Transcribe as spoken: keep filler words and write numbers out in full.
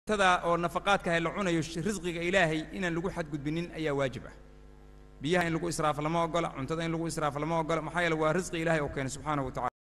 cuntada oo nafaqaadka ay la cunayo risqiga ilaahay inaan lagu xad gudbinin ayaa waajib ah biyaha in lagu israaf lama ogola cuntada in lagu israaf lama ogola maxaa yeelay waa risqi ilaahay oo keenay subxaanahu wa ta'ala